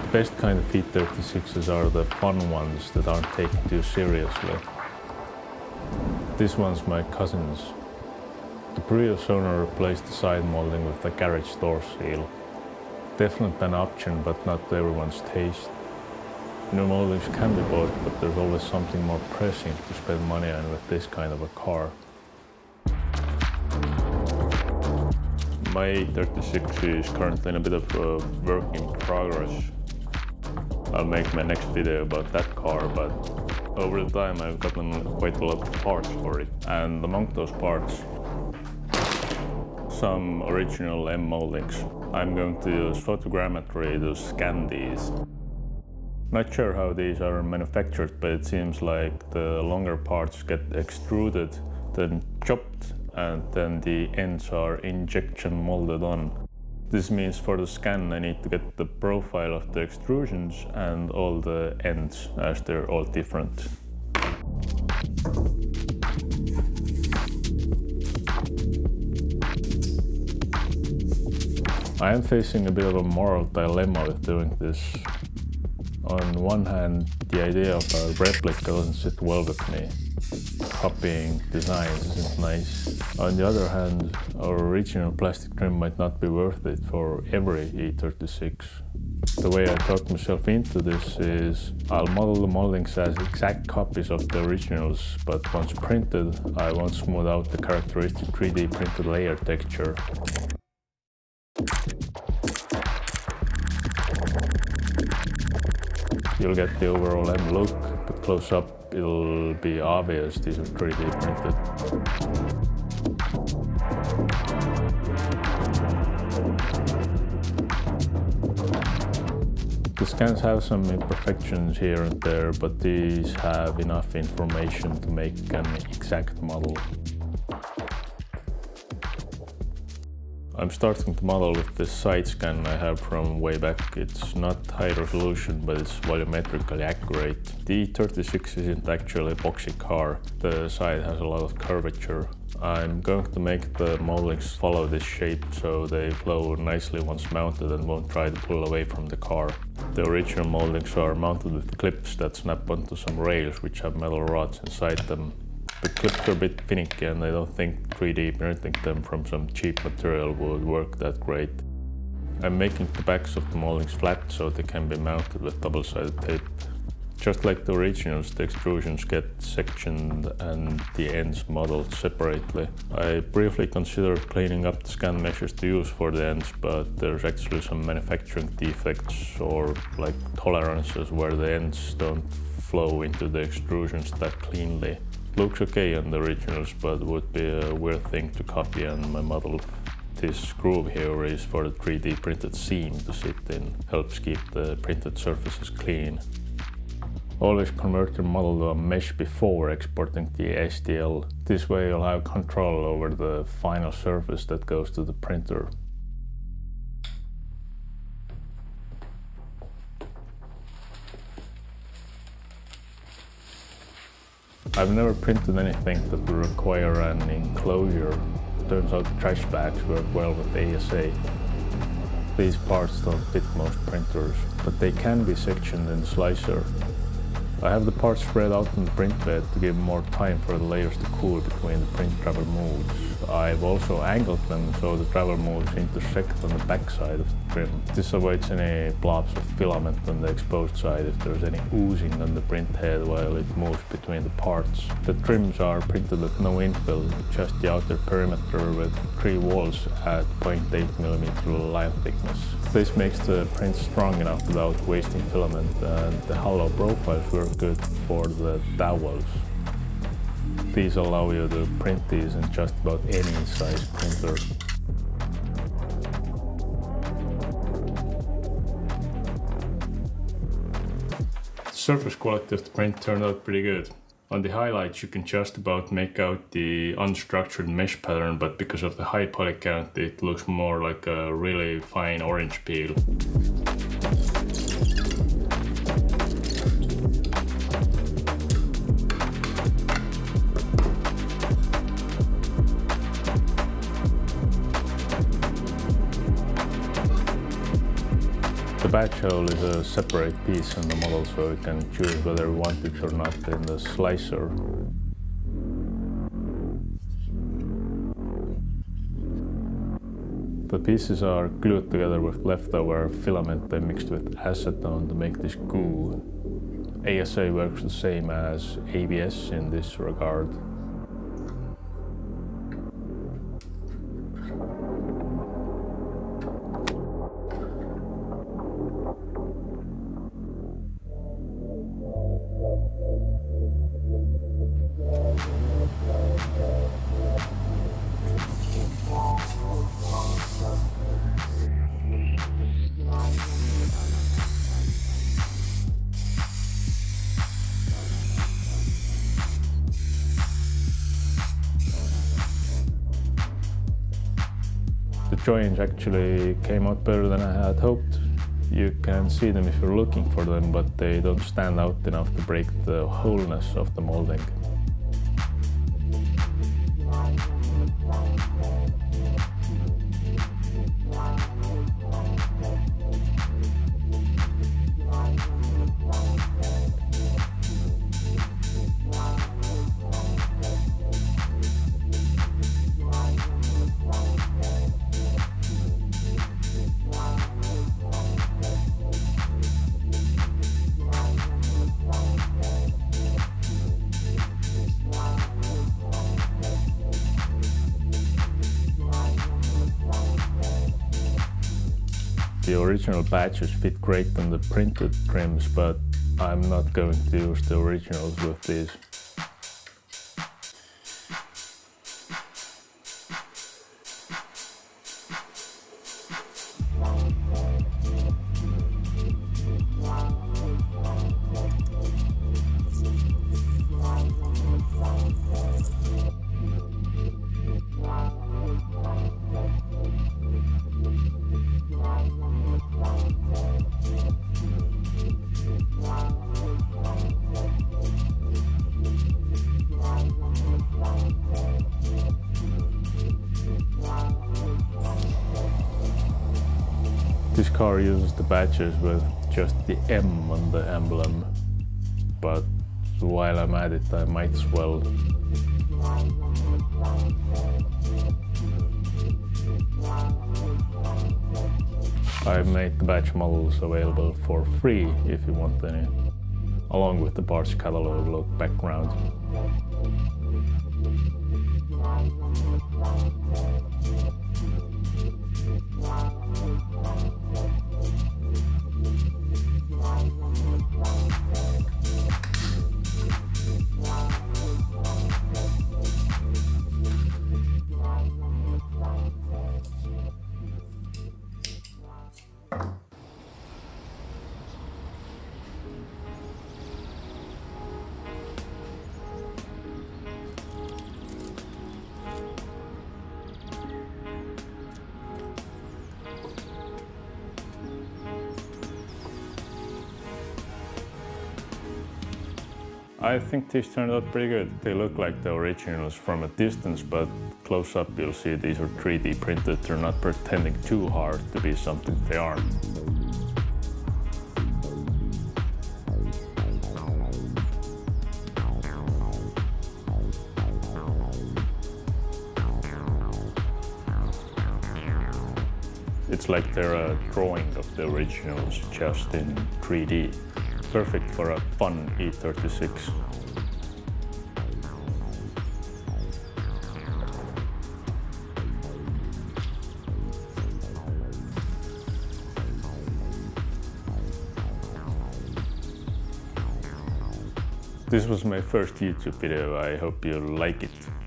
The best kind of E36s are the fun ones that aren't taken too seriously. This one's my cousin's. The previous owner replaced the side molding with a garage door seal. Definitely an option, but not to everyone's taste. New moldings can be bought, but there's always something more pressing to spend money on with this kind of a car. My E36 is currently in a bit of a work in progress. I'll make my next video about that car, but over the time I've gotten quite a lot of parts for it. And among those parts, some original M moldings. I'm going to use photogrammetry to scan these. Not sure how these are manufactured, but it seems like the longer parts get extruded, then chopped, and then the ends are injection molded on. This means for the scan I need to get the profile of the extrusions and all the ends, as they're all different. I am facing a bit of a moral dilemma with doing this. On one hand, the idea of a replica doesn't sit well with me. Copying designs isn't nice. On the other hand, our original plastic trim might not be worth it for every E36. The way I talked myself into this is I'll model the moldings as exact copies of the originals, but once printed, I won't smooth out the characteristic 3D printed layer texture. You'll get the overall M look, but close up it'll be obvious these are 3D printed. The scans have some imperfections here and there, but these have enough information to make an exact model. I'm starting to model with this side scan I have from way back. It's not high resolution, but it's volumetrically accurate. The E36 isn't actually a boxy car. The side has a lot of curvature. I'm going to make the moldings follow this shape so they flow nicely once mounted and won't try to pull away from the car. The original moldings are mounted with clips that snap onto some rails which have metal rods inside them. The clips are a bit finicky and I don't think 3D printing them from some cheap material would work that great. I'm making the backs of the moldings flat so they can be mounted with double-sided tape. Just like the originals, the extrusions get sectioned and the ends modeled separately. I briefly considered cleaning up the scan meshes to use for the ends, but there's actually some manufacturing defects or like tolerances where the ends don't flow into the extrusions that cleanly. Looks okay on the originals, but would be a weird thing to copy on my model. This groove here is for the 3D printed seam to sit in, helps keep the printed surfaces clean. Always convert your model to a mesh before exporting the STL. This way you'll have control over the final surface that goes to the printer. I've never printed anything that would require an enclosure. Turns out trash bags work well with ASA. These parts don't fit most printers, but they can be sectioned in the slicer. I have the parts spread out on the print bed to give more time for the layers to cool between the print travel moves. I've also angled them so the travel moves intersect on the back side of the trim. This avoids any blobs of filament on the exposed side if there's any oozing on the print head while it moves between the parts. The trims are printed with no infill, just the outer perimeter with 3 walls at 0.8mm line thickness. This makes the print strong enough without wasting filament, and the hollow profiles work good for the dowels. These allow you to print these in just about any size printer. The surface quality of the print turned out pretty good. On the highlights you can just about make out the unstructured mesh pattern, but because of the high poly count it looks more like a really fine orange peel. The batch hole is a separate piece in the model, so you can choose whether you want it or not in the slicer. The pieces are glued together with leftover filament they mixed with acetone to make this goo. ASA works the same as ABS in this regard. The joints actually came out better than I had hoped. You can see them if you're looking for them, but they don't stand out enough to break the wholeness of the molding. The original batches fit great on the printed trims, but I'm not going to use the originals with these. This car uses the badges with just the M on the emblem, but while I'm at it, I might as well. I've made the badge models available for free if you want any, along with the parts catalog look background. I think these turned out pretty good. They look like the originals from a distance, but close up you'll see these are 3D printed. They're not pretending too hard to be something they aren't. It's like they're a drawing of the originals just in 3D. Perfect for a fun E36. This was my first YouTube video. I hope you like it.